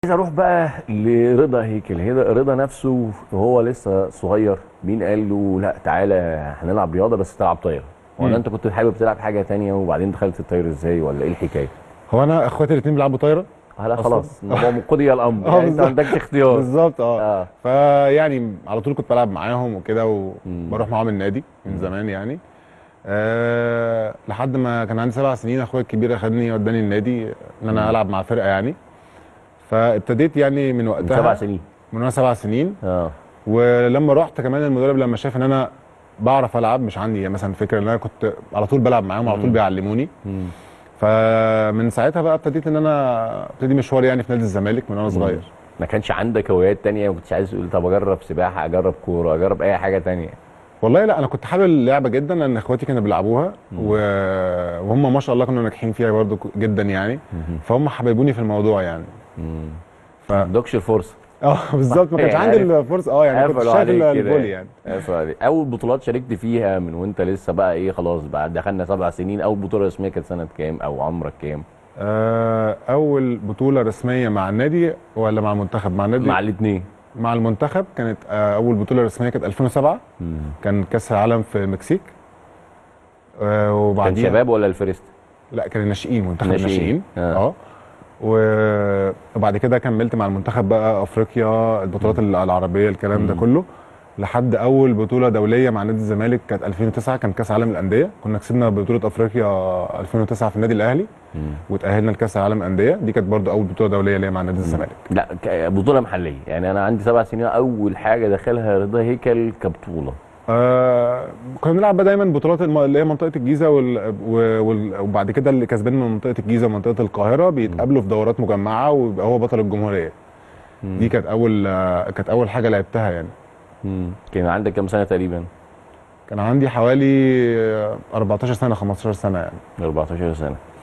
عايز اروح بقى لرضا هيكل. رضا نفسه وهو لسه صغير، مين قال له لا تعالى هنلعب رياضه بس تلعب طايره؟ ولا انت كنت حابب تلعب حاجه تانية وبعدين دخلت الطايره ازاي، ولا ايه الحكايه؟ هو انا اخواتي الاثنين بيلعبوا طايره. لا خلاص الموضوع قضي الامر، يعني انت ما بالظبط. عندكش اختيار. بالظبط اه. فيعني على طول كنت بلعب معاهم وكده، مم. وبروح معاهم النادي من زمان يعني. لحد ما كان عندي 7 سنين اخويا الكبير اخدني وداني النادي ان انا العب مع الفرقه يعني. فابتديت يعني من من وقتها. 7 سنين؟ من وانا 7 سنين. اه. ولما رحت كمان المدرب لما شاف ان انا بعرف العب، مش عندي مثلا فكره ان انا كنت على طول بلعب معاهم، على طول بيعلموني. مم. فمن ساعتها بقى ابتديت ان انا ابتدي مشواري يعني في نادي الزمالك من وانا صغير. ما كانش عندك هوايات تانية؟ ما كنتش عايز تقول طب اجرب سباحه، اجرب كوره، اجرب اي حاجه تانية؟ والله لا، انا كنت حابب اللعبه جدا لان اخواتي كانوا بيلعبوها وهم ما شاء الله كانوا ناجحين فيها برضو جدا يعني. فهم حببوني في الموضوع يعني. ما عندكش الفرصه. بالظبط، ما كانش يعني عندي عارف، الفرصه يعني كنت قفلوا شايف عليك كده. الفولي يعني. قفلوا عليك. اول بطولات شاركت فيها من وانت لسه بقى ايه، خلاص بقى دخلنا 7 سنين، اول بطوله رسميه كانت سنه كام او عمرك كام؟ اول بطوله رسميه مع النادي ولا مع المنتخب؟ مع النادي. مع الاثنين. مع المنتخب كانت اول بطوله رسميه كانت 2007. كان كاس العالم في المكسيك. كان وبعديها شباب ولا الفريست؟ لا، كان الناشئين، منتخب ناشئين. الناشئين. وبعد كده كملت مع المنتخب بقى افريقيا، البطولات العربيه، الكلام ده كله. لحد اول بطوله دوليه مع نادي الزمالك كانت 2009، كان كاس عالم الانديه. كنا كسبنا بطوله افريقيا 2009 في النادي الاهلي. وتاهلنا لكاس العالم الانديه، دي كانت برضو اول بطوله دوليه ليا مع نادي الزمالك. لا بطوله محليه يعني. انا عندي 7 سنين اول حاجه دخلها رضا هيكل كبطوله. كنا بنلعب بقى دايما بطولات اللي هي منطقه الجيزه وبعد كده اللي كسبان من منطقه الجيزه ومنطقه القاهره بيتقابلوا في دورات مجمعه ويبقى هو بطل الجمهوريه. دي كانت اول حاجه لعبتها يعني. كان عندك كام سنه تقريبا؟ كان عندي حوالي 14 سنه 15 سنه يعني. 14 سنه.